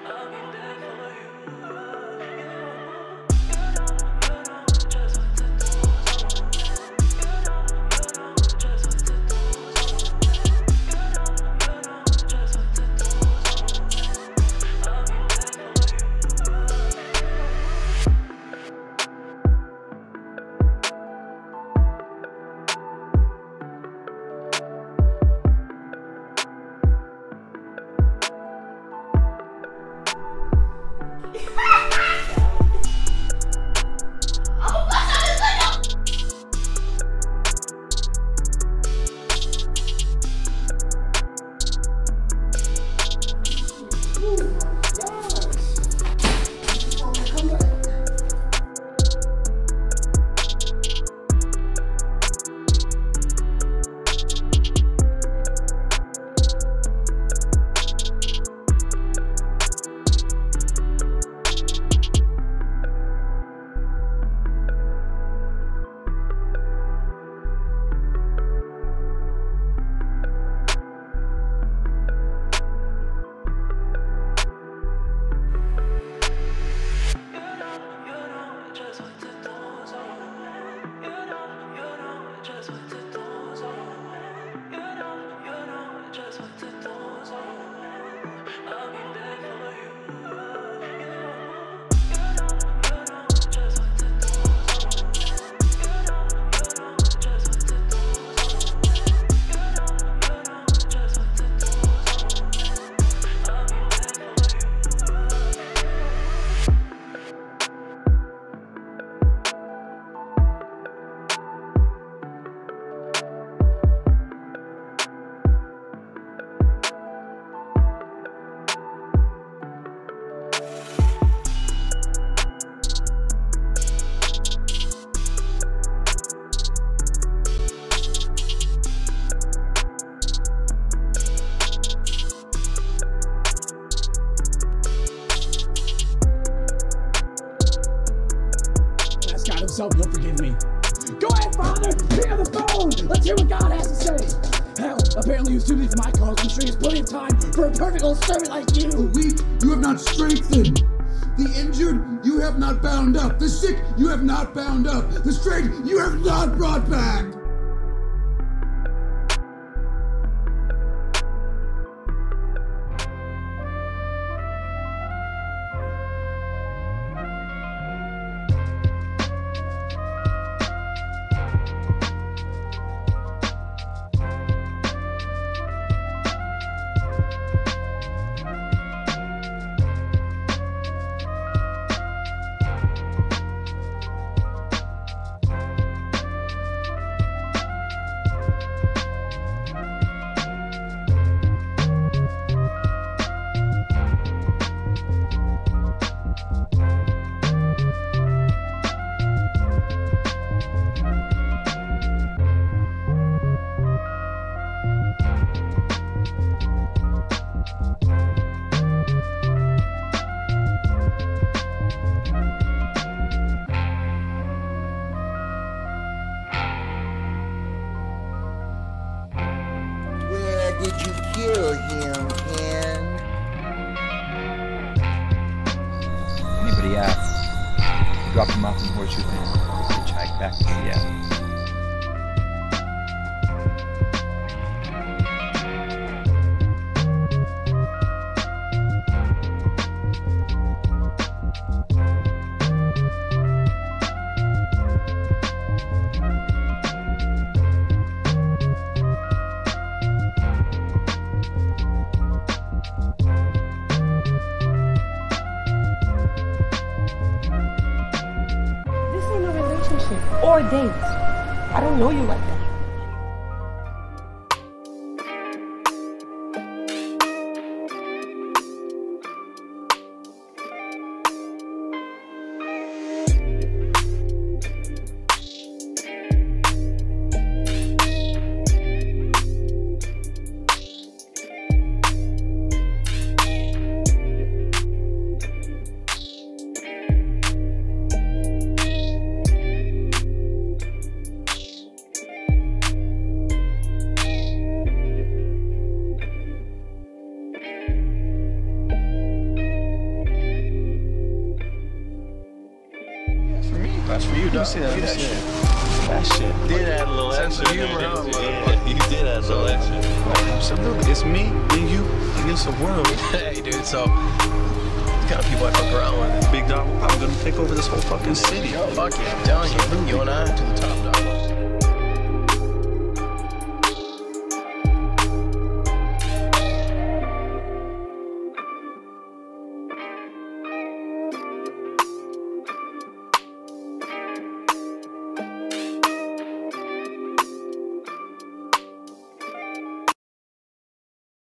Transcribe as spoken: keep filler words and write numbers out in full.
himself, he'll forgive me. Go ahead, Father! Pick up the phone! Let's hear what God has to say! Hell, apparently you suited for my cause. I'm sure he has plenty of time for a perfect old servant like you! The weak, you have not strengthened! The injured, you have not bound up! The sick, you have not bound up! The straight, you have not brought back! Did you kill him, Ken? Anybody ask? Dropped him off in Horseshoe Bend. Hitchhike back to Seattle. Or dates. I don't know you like that. That's for you, dog. see that, That see shit. That shit. Did add a little Sense extra of humor, there, huh, didn't you? motherfucker? Yeah, you did add a little extra. Absolutely. It's me and you against the world. Hey, dude, so the kind of people I fuck around with. Big dog, I'm gonna take over this whole fucking city. Fuck yeah, I'm telling you. You and I to the top.